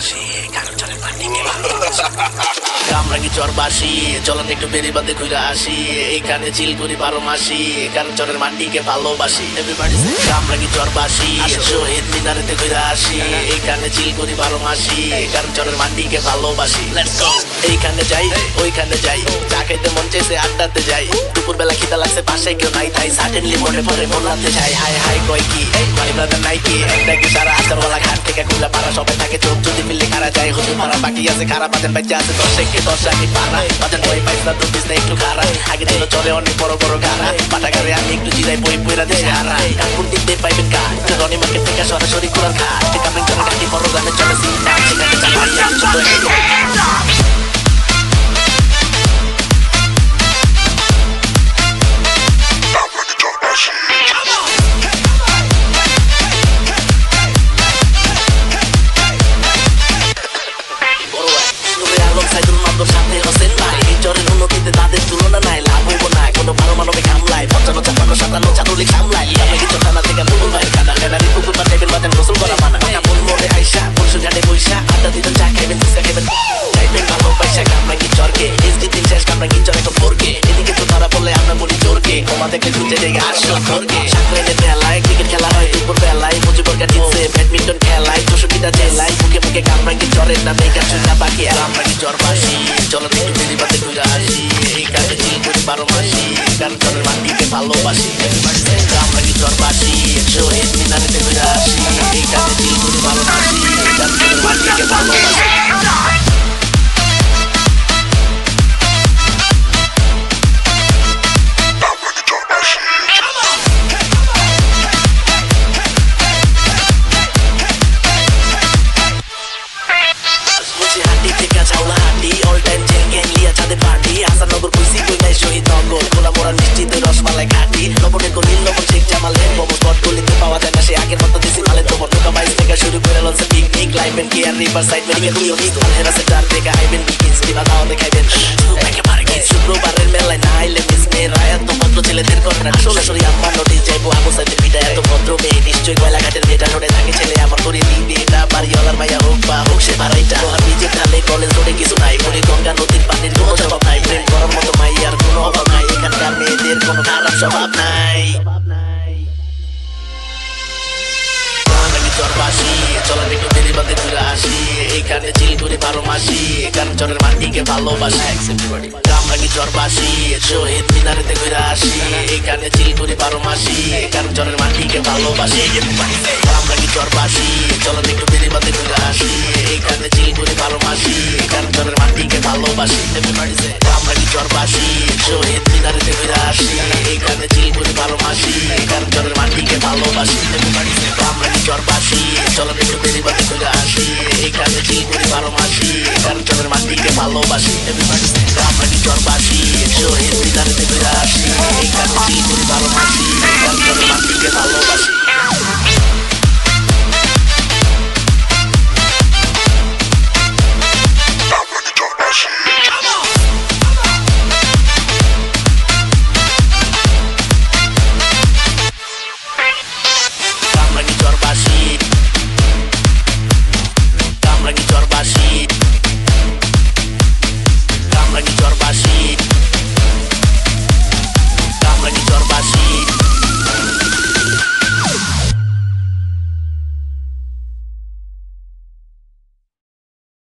চরবাসী কারণ চরের মাটিকে ভালোবাসি কামরাঙ্গি চরবাসী চলন একটু বেরিবাদে ঘুরে আসি এইখানে চিল করি 12 মাসি কারণ চরের মাটিকে ভালোবাসি কামরাঙ্গি চরবাসী শহীদ মিনারেতে ঘুরে আসি এইখানে চিল করি 12 মাসি কারণ চরের মাটিকে ভালোবাসি এইখানে যাই ওইখানে যাই চা খাইতে মন চেয়েছে আড্ডাতে যাই দুপুর বেলা খিদা লাগছে পাশে কেউ নাই তাই সাডেনলি মনে পড়ে বলাতে যাই হাই হাই কয় কি মাই ব্রাদার নাই কি একটা কি সারা আসারওয়ালা ঘাট থেকে খুলে পারা সবাই থাকে চোখ যদি মিললে খারা যায় হুজুর মারা বাকি আছে খারাপ বাজেন বাচ্চা আছে 10 আগে পারা বাজেন বই পাইছা তো বিজনে একটু খারা আগে ছিল চলে অনেক বড় বড় গাড়া পাটাগারে আমি একটু জিরাই বই পয়রা দেশে হারা কানপুর দিক দিয়ে পাইবেন কাজ রনি মার্কেট থেকে সরাসরি কুলার ঘাট কামিং করে গাড়ি বড় দামে চলে সিনা সেখানে চালাই ছোট তাদের তুলনা নাই লাভ হইব না কোনো পারমাণবিক হামলায় 55 57 ছাত্রলীগ সামলায় আমরা কিছু থানা থেকে মুকুল ভাই কানা খেলারি পুকুর বা টেবিল বাজান গোসল করা মানা মন মনে আইসা পরশু ঘাটে বইসা আড্ডা দিতেন চা খাইবেন ফুচকা খাইবেন যাইবেন ভালো পয়সা কামরাঙ্গি চরকে এসডি 3 শেষ কামরাঙ্গি চর একটা ফোরকে এদিকে তো তারা বলে আমরা বলি চোরকে ওমা থেকে খুঁজে দেখে আসলো চোরকে সাকরাইলে বেলায় ক্রিকেট খেলা হয় দুপুর বেলায় মুজিবর গাড়িতে ব্যাডমিন্টন খেলায় 64টা জেলায় মুখে মুখে কামরাঙ্গি চরের নামে কাছে না বাকি কামরাঙ্গি চরবাসী চলো একটু বেরিবাদে ঘুরে আসি এই কাজে চিল করি 12 মাসি কারণ চরের মাটিকে ভালোবাসি কামরাঙ্গি চরবাসী শহীদ মিনারেতে ঘুরে আসি এই কাজে চিল করি 12 মাসি কারণ চরের মাটিকে ভালোবাসি Riverside medical clinic Alhera se dar de gaiben begins Diba tao দেখাইবেন একেবারে কি শুক্রবারের মেলায় না আইলে মিস মেয়েরা এত ভদ্র ছেলেদের করে না আসলে সরি আমার নোটিস যাইবো আবু সাইদের পিঠা এত ভদ্র মেয়ে নিশ্চয়ই কয়লাঘাটের মেয়েটা ধরে থাকে ছেলে আমার করে দিবি এটা বাড়িওয়ালার মাইয়া হোক বা হোক সে ভাড়াইটা আর নিজে ঢালে কলেজ রোডে কিছু নাই বলি গঙ্গা নদীর পানির কোনো জবাব নাই প্রেম করার মতো মাইয়ার কোনো অভাব নাই এখানকার মেয়েদের কোনো খারাপ স্বভাব নাই চরবাসী চলেন একটু বেরিবাদে ঘুরে আসি এইখানে চিল করি 12 মাসি কারণ চরের মাটিকে ভালোবাসি কামরাঙ্গি চরবাসী শহীদ মিনারেতে ঘুরে আসি এইখানে চিল করি 12 মাসি কারণ চরের মাটিকে ভালোবাসি কামরাঙ্গি চরবাসী চলেন একটু বেরিবাদে ঘুরে আসি এইখানে চিল করি 12 মাসি কারণ চরের মাটিকে ভালোবাসি কামরাঙ্গি চরবাসী শহীদ মিনারেতে ঘুরে আসি এইখানে চিল